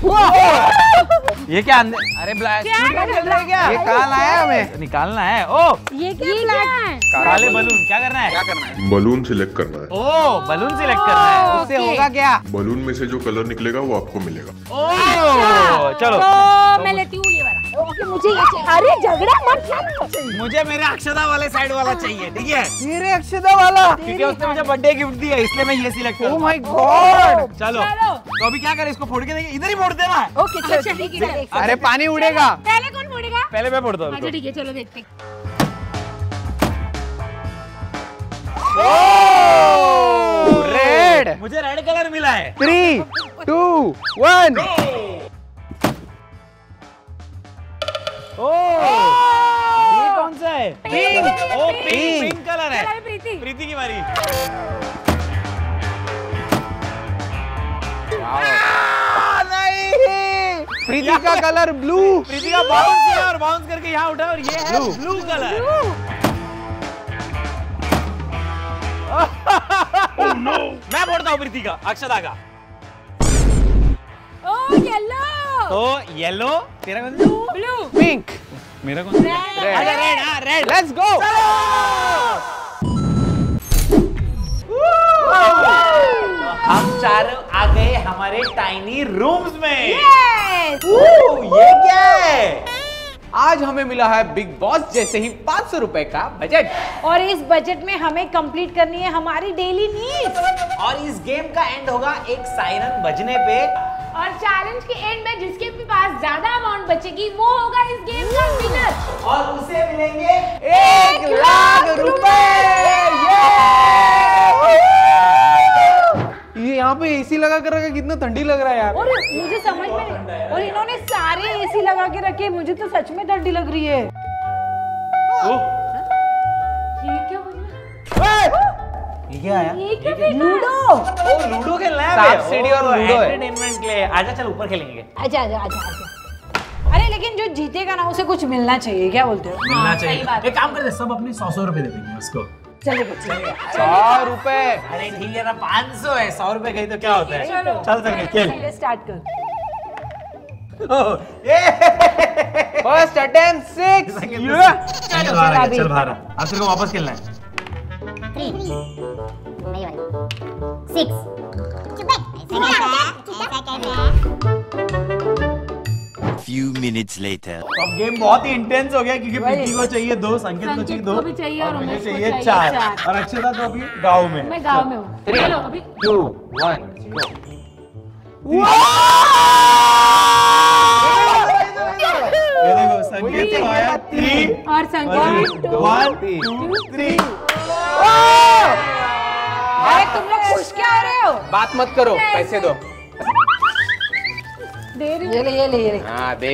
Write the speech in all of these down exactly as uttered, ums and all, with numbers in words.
ये क्या अंदर? अरे ब्लैक क्या? ये कहाँ लाया है हमें? निकालना है। ओ ये क्या है? काले बलून। क्या करना है? क्या करना है? बलून सिलेक्ट करना है। ओ बलून सिलेक्ट करना है। उससे होगा क्या? बलून में से जो कलर निकलेगा वो आपको मिलेगा। ओ चलो तो मैं लेती हूँ ये वाला। ओके मुझे ये चाहिए। अरे झगड़ा मत कर। मुझे मेरे अक्षता वाले साइड वाला चाहिए, ठीक है? मेरे अक्षता वाला, क्योंकि उसने मुझे बर्थडे गिफ्ट दिया, इसलिए मैं ये सिलेक्ट करूँ। Oh my god. चलो तो अभी क्या करें? इसको फोड़ के देंगे? इधर ही फोड़ देना है। ओके चलो ठीक है। अरे पानी उड़ेगा। पहले कौन फोड़ेगा? पहले मैं फोड़ता हूँ। अच्छा ठीक है, चलो देखते। रेड। मुझे रेड कलर मिला है। Three two one. ओ ये कौन सा है? Pink. Oh pink pink colour है। चलो प्रीति। प्रीति की बारी। नहीं, प्रीति का कलर ब्लू। प्रीति का बाउंस किया और बाउंस करके यहाँ उठा और ये है ब्लू कलर। Oh no! मैं फोड़ता हूँ प्रीति का, अक्षता का। ओ येलो। तो येलो, तेरा कौन सा? ब्लू। पिंक। मेरा कौन सा? रेड। अच्छा रेड। हाँ रेड। Let's go. हम चारों आ गए हमारे टाइनी रूम्स में। यस। ये क्या है? आज हमें मिला है बिग बॉस जैसे ही पाँच सौ रुपए का बजट, और इस बजट में हमें कंप्लीट करनी है हमारी डेली नीड्स। और इस गेम का एंड होगा एक सायरन बजने पे। और चैलेंज के एंड में जिसके भी पास ज्यादा अमाउंट बचेगी वो होगा इस गेम का विनर, और उसे मिलेंगे एक लाख रुपए। ये यहाँ पे एसी लगा कर रखा, कितना ठंडी लग रहा है यार। और मुझे समझ में नहीं, और इन्होंने सारे एसी लगा के रखे, मुझे तो सच में ठंडी लग रही है। ये क्या बना? ये क्या है? ये क्या है? लूडो। ओ लूडो खेलना है। सांप सीढ़ी और लूडो है। एंटरटेनमेंट के लिए। आजा चल ऊपर खेलेंगे। अच्छा अच्छा अच्छा अच्छा। अरे लेकिन जो जीतेगा ना उसे कुछ मिलना चाहिए, क्या बोलते हो? मिलना हाँ, चाहिए। सही बात एक काम करते, सब अपने सौ सौ रुपए दे देंगे उसको। चलेगा चलेगा। सौ रुपए। अरे ठीक है ना, पाँच सौ है, सौ रुपए गई तो क्या होता है? चलो चल सकते खेल। स्टार्ट कर। First attempt six. चल बाहर, चल बाहर। अब तेरे को वापस खेलना है। सिक्स। Few minutes later. अब गेम बहुत ही इंटेंस हो गया क्योंकि प्रीति को चाहिए दो, संकेत को चाहिए दो, को भी चाहिए और मुझे उमेश को चाहिए चाहिए चार, चार। और अक्षता तो अभी गाँव में। मैं गांव में हूँ। चलो अभी। Two one go. ये देखो संकेत को आया थ्री और संकेत वन टू थ्री। अरे तुम लोग खुश क्या हो रहे हो? बात मत करो, पैसे दो। दे रही ये ले ये ले ये ले। हाँ दे।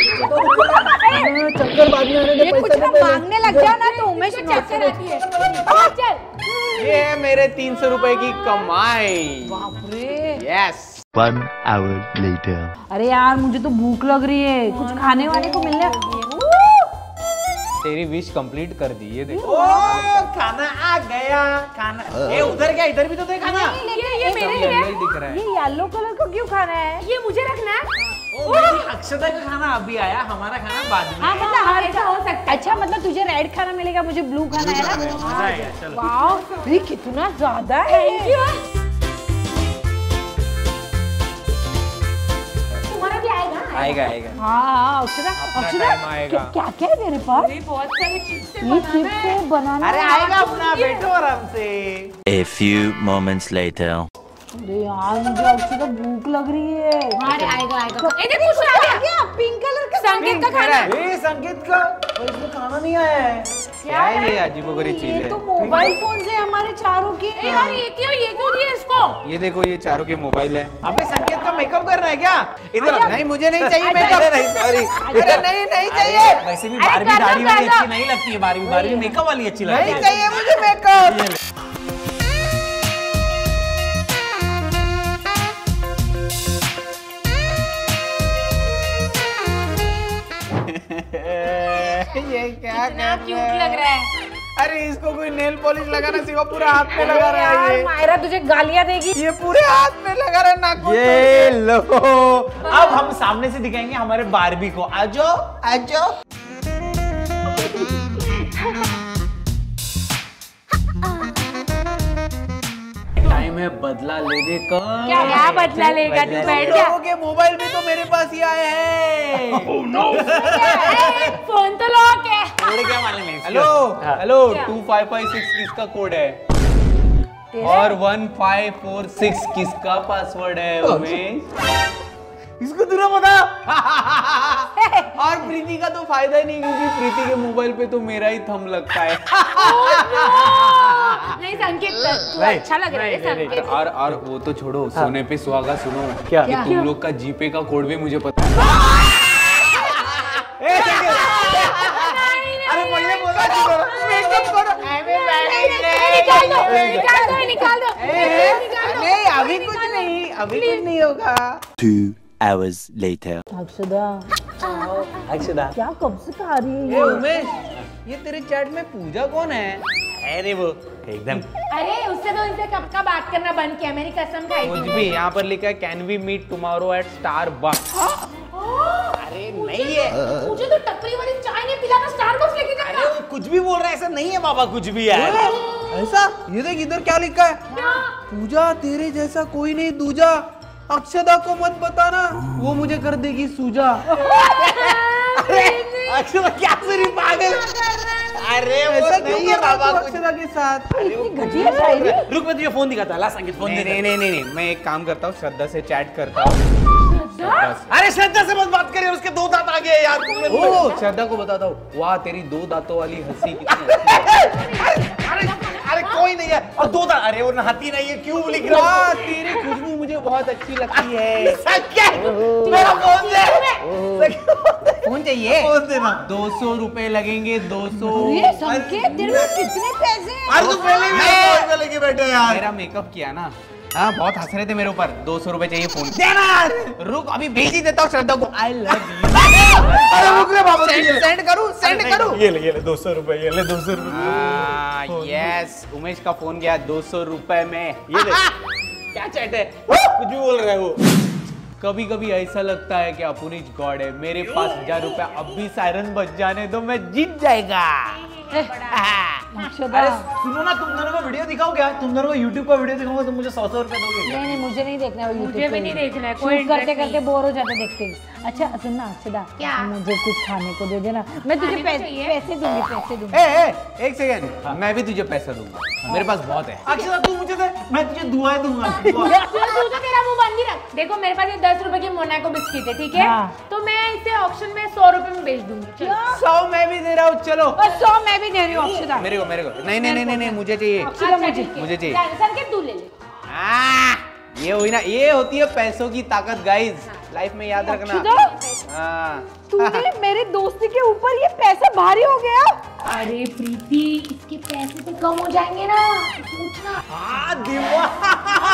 चक्कर बाद में ये कुछ ना मांगने लग जाओ ना तो उमेश को चक्कर आती है। चल। ये है मेरे तीन सौ रुपए की कमाई। बाप रे। यस। One hour later. अरे यार मुझे तो भूख लग रही है, कुछ खाने वाने को मिलने। तेरी विश कंप्लीट कर दी, ये देखो। ओ खाना आ गया, खाना। ए उधर क्या, इधर भी तो दे खाना। ये ये मेरे लिए येलो ही दिख रहा है। ये येलो कलर का क्यों खाना है? ये मुझे रखना है। ओ मेरी अक्षता का खाना अभी आया, हमारा खाना बाद में। हाँ मतलब हर ऐसा हो सकता है। अच्छा मतलब तुझे रेड खाना मिलेगा, मुझे ब्लू खाना है ना। मजा आएगा, चलो। वाह ये कितना ज्यादा है। तुम्हारा भी आएगा? आएगा आएगा। हाँ अक्षरा अक्षरा टाइम आएगा। क्या क्या है तेरे पास? बहुत सारे चिप्स ये चिप्स से बनाना। अरे आएगा अपना, बैठो आराम से। A few moments later. अरे यार मुझे अक्षरा भूख लग रही है। अरे आएगा आएगा। ये देखो कुछ आ गया, पिंक कलर का संकेत का खाना। ए संकेत का, और इसमें खाना नहीं आया है। क्या है ये अजीबोगरीब चीज ये है? तो मोबाइल फोन से हमारे चारों की। यार ये क्यों ये क्यों दिया इसको? ये देखो, ये चारों के मोबाइल है। अबे संकेत का मेकअप कर रहा है क्या? इधर नहीं मुझे नहीं चाहिए अरे, मेकअप। नहीं सॉरी, अरे नहीं नहीं चाहिए, वैसे भी अरे, बारहवीं कर लो, दाढ़ी कर वाली लो। अच्छी नहीं लगती है, बारहवीं बारहवीं मेकअप वाली अच्छी लगती नहीं है। चाहिए मुझे मेकअप। ये क्या कितना कर क्यूट रहा है? लग रहा है। अरे इसको कोई नेल पॉलिश लगाना सिखा, पूरा हाथ पे लगा रहा है यार ये। मायरा तुझे गालियां देगी। ये पूरे हाथ पे लगा रहा है, नाखून। ये लो अब हम सामने से दिखाएंगे हमारे बारबी को। आजो आजो। टाइम है बदला लेने का। क्या क्या बदला लेगा तू? बैठ जा। लोगों के मोबाइल में तो मेरे पास ही आए हैं। Oh no! फोन तो लॉक है। थोड़े क्या मालूम है? Hello hello two five five six किसका कोड है? और वन फाइव फोर सिक्स किसका पासवर्ड है? उमेश इसको तुरा बता। और प्रीति का तो फायदा ही नहीं, क्योंकि प्रीति के मोबाइल पे तो मेरा ही थंब लगता है। नहीं संकेत, तू अच्छा लग रहा है संकेत। और और वो तो छोड़ो, सोने पे सुहागा सुनो। क्या? कि तुम लोग का जीपे का कोड भी मुझे पता है। अरे पहले बोला मेकअप करो। निकाल दो निकाल दो निकाल दो। नहीं अभी कुछ नहीं, अभी कुछ नहीं होगा। Two hours later. Akshada Akshada क्या कब से खा रही है ए उमेश, ये तेरे चैट में पूजा कौन है? अरे वो एकदम अरे उससे तो इनसे कब का बात करना बंद किया, मेरी कसम खाई कुछ भी। यहाँ पर लिखा है can we meet tomorrow at Starbucks. अरे नहीं है। मुझे तो टपरी वाली चाय नहीं पिलाना, स्टारबक्स लेके जाना। अरे वो कुछ भी बोल रहा है, ऐसा नहीं है बाबा, कुछ भी यार। ऐसा? ये देख इधर क्या लिखा है? पूजा तेरे जैसा कोई नहीं दूजा, अक्षदा को मत बताना, वो मुझे कर देगी सूजा। अक्षदा क्या तेरी पागल। अरे वो ऐसा नहीं है बाबा कुछ। अक्षदा के साथ। घटिया शायरी। रुक मैं तुझे फोन दिखाता, ला संगीत फोन नहीं दे। नहीं नहीं नहीं नहीं, मैं एक काम करता हूँ, श्रद्धा से चैट करता हूँ। श्रद्धा से। अरे श्रद्धा से मत बात करिए, उसके दो दांत आ गए यार। तुमने ओ श्रद्धा को बताता हूँ, वाह तेरी दो दांतों वाली हंसी कितनी अच्छी है। अरे अरे कोई नहीं है और दो दांत। अरे वो नहाती नहीं है, क्यों लिख रहा वाह तेरी खुशबू मुझे बहुत अच्छी लगती है। है? मेरा फोन दे। फोन चाहिए? फोन देना। दो सौ रुपए लगेंगे, दो सौ। ये संकेत तेरे में कितने पैसे हैं? अरे तू पहले ही मेरा फोन लेके बैठे यार। मेरा मेकअप किया ना, हाँ बहुत हंस रहे थे मेरे ऊपर। दो सौ रुपए चाहिए फोन। देना यार। रुक अभी भेज ही देता हूँ श्रद्धा को। I love you. अरे रुक रे बाबा, सेंड सेंड करूँ सेंड करूँ? ये ले ये ले दो सौ रुपए, ये ले दो सौ रुपए। यस उमेश का फोन गया दो सौ रुपए में। ये ले। क्या चैट है? कुछ भी बोल रहा है वो। कभी कभी ऐसा लगता है कि अपुनीज गॉड है। मेरे पास हजार रुपया अब भी सायरन बच जाने दो, मैं जीत जाएगा। अक्षदा अरे सुनो ना, तुम दोनों को वीडियो दिखाओ क्या? तुम दोनों को यूट्यूब पर वीडियो दिखाऊंगा, तुम मुझे सौ सौ रुपए दोगे क्या? नहीं नहीं मुझे नहीं देखना है वो YouTube मुझे भी पे। नहीं देखना है, Shoot कोई करते interest करते बोर हो जाते देखते ही। अच्छा सुनना अक्षदा, क्या? मुझे कुछ खाने को दे देना, मैं तुझे खाने को पैसे चाहिए? पैसे दूंगी पैसे दूंगी। ए, ए, एक सेकेंड, मैं भी तुझे पैसा दूंगा, मेरे पास बहुत है। अक्षरा तू मुझे दे, मैं तुझे दुआएं दूंगा। तू तो तेरा मुंह बंद ही रख। देखो मेरे पास ये दस रुपए की मोनाको बिस्किट है, ठीक है? हाँ। तो मैं इसे ऑक्शन में सौ रुपए में बेच दूंगी। चलो। सौ मैं भी दे रहा हूँ, चलो। और सौ मैं भी दे रही हूँ अक्षदा। मेरे को मेरे को नहीं नहीं नहीं नहीं नहीं, मुझे चाहिए। अक्षदा मुझे ठीक है। मुझे चाहिए। जा, संकेत तू ले ले। आ, ये हुई ना, ये होती है पैसों की ताकत गाइस, लाइफ में याद रखना। अक्षदा हाँ। तूने मेरे दोस्ती के ऊपर ये पैसा भारी हो गया। अरे प्रीति, इसके पैसे तो कम हो जाएंगे ना, सोचना। हाँ दिमाग।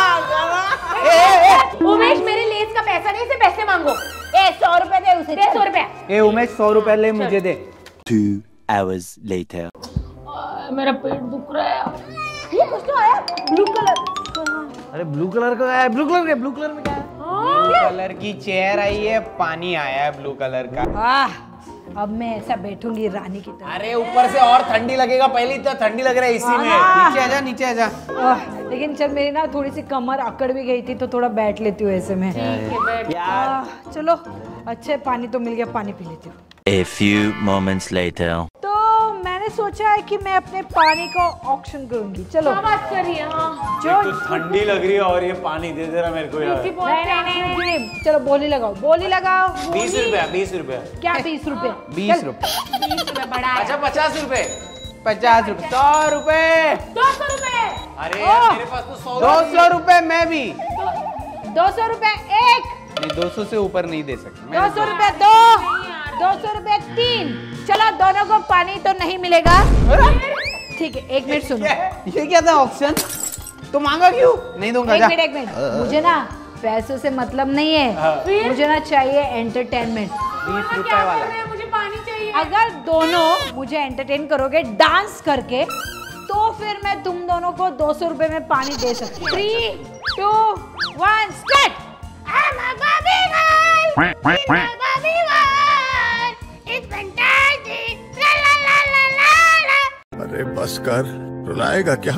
उमेश मेरे लेस का पैसा नहीं, इसे पैसे मांगो। ए सौ रुपए दे उसे। दे सौ रुपया। ए उमेश सौ रुपए ले, मुझे दे। Two hours later. मेरा पेट दुख रहा है। ये कुछ तो आया ब्लू कलर। अरे ब्लू कलर का है, ब्लू कलर का, ब्लू कलर में क्या है? ब्लू कलर की चेयर आई है, पानी आया है ब्लू कलर का। आह अब मैं ऐसा बैठूंगी रानी की तरह। अरे ऊपर से और ठंडी लगेगा, पहले तो ठंडी लग रहा है इसी में। नीचे आजा नीचे आजा। आह, लेकिन चल मेरी ना थोड़ी सी कमर अकड़ भी गई थी तो थोड़ा बैठ लेती हूँ ऐसे में। यार आह, चलो अच्छा पानी तो मिल गया, पानी पी लेती हूँ। A few moments later. तो मैंने सोचा है कि मैं अपने पानी का ऑक्शन करूंगी। चलो क्या बात कर रही है? हाँ। जो तो ठंडी लग रही है और ये पानी दे दे रहा मेरे को यार। प्रीति बहुत नहीं नहीं नहीं नहीं नहीं, चलो बोली लगाओ बोली लगाओ। बीस रुपया, बीस रुपया। क्या बीस रुपए? बीस रुपए बीस रुपए बड़ा है। अच्छा पचास रुपए। पचास रुपए सौ रुपए दो सौ रुपए। अरे यार मेरे पास तो सौ दो सौ रुपए मैं भी दो सौ रुपए एक, नहीं, दो सौ से ऊपर नहीं दे सकते। दो सौ रुपए दो, दो सौ रुपए तीन। चलो दोनों को पानी तो नहीं मिलेगा। ठीक है एक मिनट सुनो। ये क्या था ऑप्शन? तो मांगा क्यों? नहीं दूंगा एक जा। मिनट एक मिनट, मुझे ना पैसों से मतलब नहीं है, मुझे ना चाहिए एंटरटेनमेंट। बीस रुपए वाला। मुझे पानी चाहिए। अगर दोनों मुझे एंटरटेन करोगे डांस करके तो फिर मैं तुम दोनों को दो सौ रुपए में पानी दे सकती हूँ। Three two one start. I'm a Barbie girl. अरे बस कर, रुलाएगा क्या?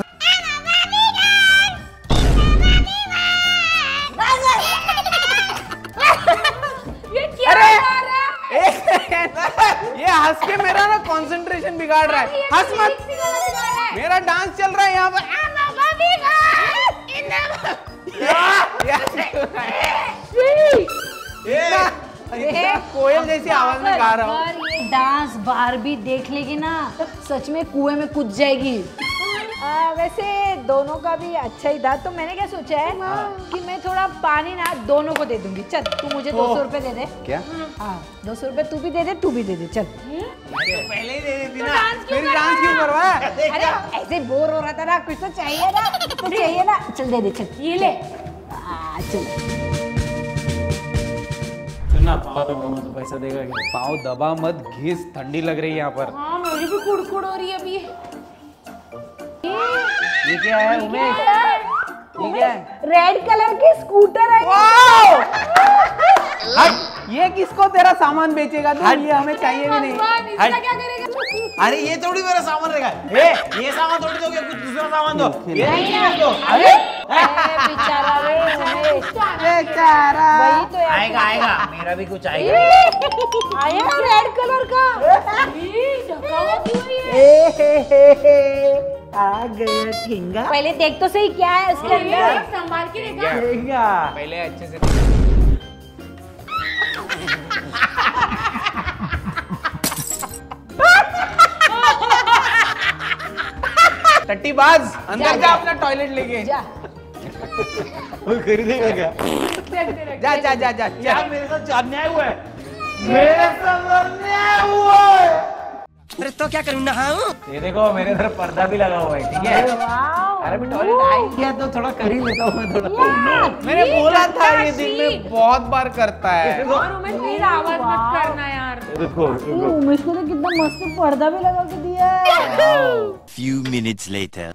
ये हंस के मेरा ना कंसंट्रेशन बिगाड़ रहा है। हंस मत, मेरा डांस चल रहा है यहाँ पर। कोयल जैसी आवाज में गा रहा हूँ। अगर ये डांस बारबी देख लेगी ना, सच में कुएं में कूद जाएगी। आ, वैसे दोनों का भी अच्छा ही था, तो मैंने क्या सोचा है कि मैं थोड़ा पानी ना दोनों को दे दूंगी। चल तू मुझे दो सौ रुपए दे दे। क्या? हाँ दो सौ रुपए तू भी दे दे, तू भी दे दे। चल पहले ही दे देती तो ना। मेरी डांस क्यों करवाया? अरे ऐसे बोर हो रहा था ना, कुछ तो चाहिए ना, तो चाहिए ना। चल दे दे, चल ये ले। आ, चल ना पाव पैसा देगा क्या? पाँव दबा मत, घिस, ठंडी लग रही है यहाँ पर। हाँ मेरी भी कुड़कुड़ हो रही है अभी। ये क्या है उमेश? ये क्या है? रेड कलर की स्कूटर है। हट, ये किसको तेरा सामान बेचेगा तू? ये हमें चाहिए भी नहीं। इसका क्या करेगा? अरे ये थोड़ी मेरा सामान रहेगा। ए, ये सामान थोड़ी दोगे, कुछ दूसरा सामान दो। ये नहीं, नहीं दो। अरे बेचारा रे उमेश। बेचारा। वही तो यार। आएगा आएगा, मेरा भी कुछ आएगा। आया रेड कलर का। ए हे हे हे, आ गया ठेंगा। पहले देख तो सही क्या है उसके अंदर। संभाल के देखा। ठेंगा। पहले अच्छे से टट्टीबाज, अंदर जा अपना टॉयलेट लेके। जा खरीदेगा क्या? जा जा जा जा क्या जा। मेरे साथ अन्याय हुआ है? मेरे साथ अन्याय हुआ है। अरे तो क्या करूँ, नहाऊं? ये देखो मेरे इधर पर्दा भी लगा हुआ है, ठीक है? अरे मैं टॉयलेट आ ही गया तो थोड़ा कर ही लेता हूँ मैं थोड़ा। मैंने बोला था ये दिन में बहुत बार करता है। और उमेश प्लीज आवाज मत करना यार। रुको उमेश को तो कितना मस्त पर्दा भी लगा के दिया है। Few minutes later.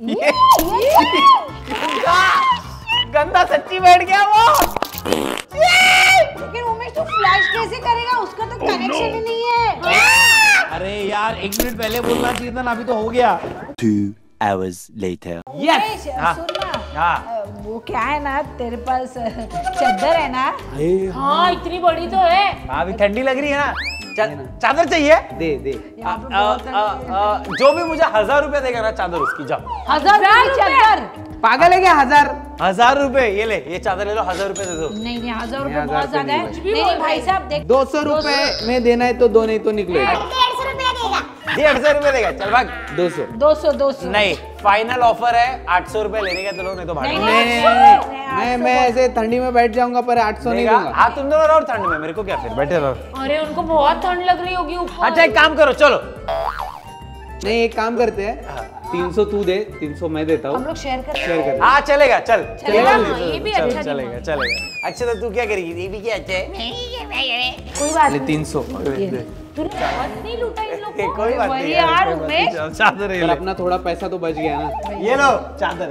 गंदा सच्ची बैठ गया वो। लेकिन उमेश तू फ्लैश कैसे करेगा? उसका तो कनेक्शन ही नहीं है। अरे यार एक मिनट पहले बोलना चाहिए था ना, अभी तो हो गया। Two hours later. उमेश, हाँ। सुन ना, हाँ। अ, वो क्या है ना, तेरे पास अ, चादर है ना? हाँ इतनी बड़ी तो है। अभी ठंडी लग रही है ना, चा, चादर चाहिए? दे दे। आ, आ, आ, आ, जो भी मुझे हजार रुपए देगा ना चादर उसकी, जाओ। हजार रुपए चादर? पागल है क्या? हजार? हजार रुपए ये ले, ये चादर ले लो, हजार रुपए दे दो। नहीं नहीं हजार रुपए हजार बहुत रुपए ज्यादा है। नहीं नहीं नहीं भाई साहब देख, दो सौ रुपए में देना है तो दो, नहीं तो निकलेगा। डेढ़ सौ रुपया देगा। डेढ़ सौ रुपए देगा, चल भाग। दो सौ। दो सौ दो सौ नहीं, फाइनल ऑफर है, आठ सौ रुपए लेने का, चलो नहीं तो भाग। नहीं, नहीं नहीं नहीं, मैं मैं ऐसे ठंडी में बैठ जाऊंगा पर आठ सौ नहीं दूंगा। हाँ तुम दोनों रहो ठंड में, मेरे को क्या, फिर बैठे रहो। अरे उनको बहुत ठंड लग रही होगी ऊपर। अच्छा एक काम करो, चलो। नहीं एक काम करते हैं, तीन सौ तू दे, तीन सौ मैं देता हम हूँ। लोग शेयर कर शेयर कर। हाँ चलेगा, चल चलेगा, चलेगा, ये भी चल, अच्छा चलेगा चलेगा। अच्छा तो तू क्या करेगी? ये भी क्या अच्छा है? कोई बात ले नहीं। तीन सौ। तूने बहुत नहीं लूटा इन लोग को। कोई बात वही नहीं यार, कोई बात उमेश। नहीं, चल, चादर ये पर ले। अपना थोड़ा पैसा तो बच गया ना। ये लो चादर।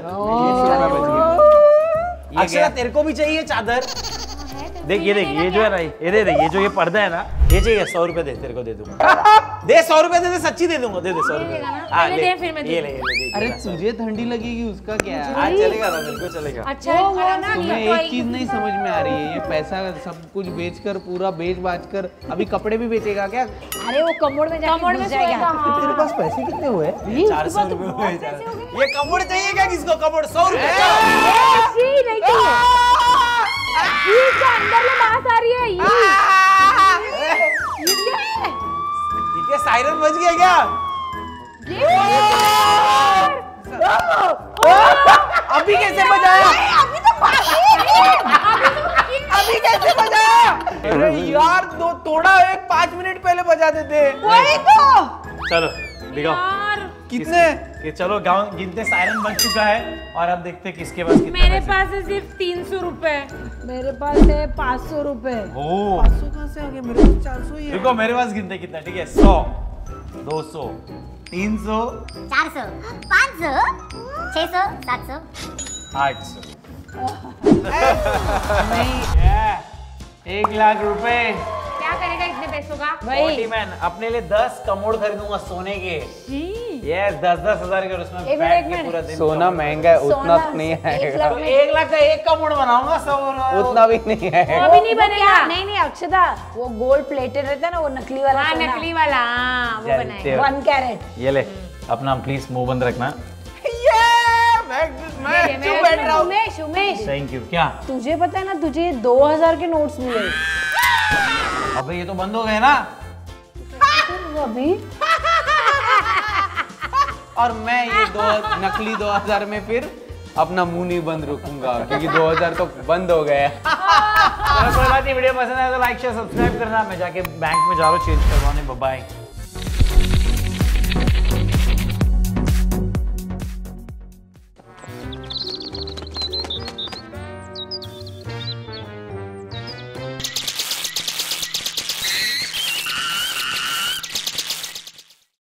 ये अक्षरा तेरे को भी चाहिए चादर? देख ये देख, ये जो है ना, ये दे दे, ये जो ये पर्दा है ना, ये चाहिए, सौ रुपए दे, तेरे को दे दूंगा। दे सौ रुपए दे दे, सच्ची दे दूंगा, दे दे सौ रुपए। हाँ, पहले ले, दे, फिर मैं ये दे ले, ये ले, दे, अरे दे, सौ। तुझे ठंडी लगेगी उसका क्या है? हाँ चलेगा ना, मेरे को चलेगा। अच्छा है, अरे ना, तुम्हें ये तो एक चीज नहीं समझ में आ रही है, ये पैसा सब कुछ बेचकर, पूरा बेच बाच कर अभी कपड़े भी बेचेगा क्या? अरे वो कमोड़ में जाके कमोड़ में घुस जाएगा। सोएगा, हाँ। तेरे पास पैसे कितने हुए? चार सौ रुपए हुए, चार- ये कपड़ चाहिए क्या? किसको कपड़? सौ रुपए का? ऐसी नहीं चाहिए। ये क्या अंदर ले बात आ रही है ये? ये क्या है? ठीक है, सायरन बज गया क्या? अभी कैसे बजाया? अभी कैसे बजाया? अरे यार दो तोड़ा एक पाँच मिनट पहले बजा देते। वही तो। चलो दिखाओ यार कितने? कि चलो गाँव गिनते, सायरन बज चुका है और अब देखते हैं किसके पास कितना मेरे पैसा। पास है सिर्फ तीन सौ रुपए। मेरे पास है पाँच सौ रुपए। ओ पाँच सौ कहाँ से आ गया? मेरे पास चार सौ ही है। देखो मेरे पास गिनते कितना, ठीक है? सौ, दो सौ, तीन सौ, चार सौ, पाँच सौ, छह सौ, सात सौ। आठ सौ। एक लाख रुपए। क्या करेगा इतने पैसों का? फोर्टी मैन अपने लिए दस कमोड खरीदूंगा सोने के। यस दस दस हजार के, और उसमें एक बैठ मिनट, के पूरा दिन सोना कमोड महंगा है, उतना सोना तो नहीं एक है, लाख तो में एक लाख का एक कमोड बनाऊंगा सौ। उतना भी नहीं है। वो भी नहीं बनेगा। नहीं नहीं अक्षदा, वो गोल्ड प्लेटेड रहता है ना, वो नकली वाला हाँ सोना। नकली वाला, हाँ वो जलते बनाएगा। हो। One carrot. ये ले अपना प्लीज मुंह बंद रखना। मैं क्यों बैठ रहा हूँ? Umesh Umesh thank you. क्या? तुझे पता है ना, तुझे ये दो हजार के नोट्स मिले अबे ये तो बंद हो गए ना। अभी। और मैं ये दो नकली दो हजार में फिर अपना मुंह नहीं बंद रखूंगा, क्योंकि दो हजार तो बंद हो गया। चलो कोई बात नहीं, वीडियो पसंद आया तो लाइक शेयर सब्सक्राइब करना। मैं जाके बैंक में जा रहा हूँ चेंज करवाने। Bye bye.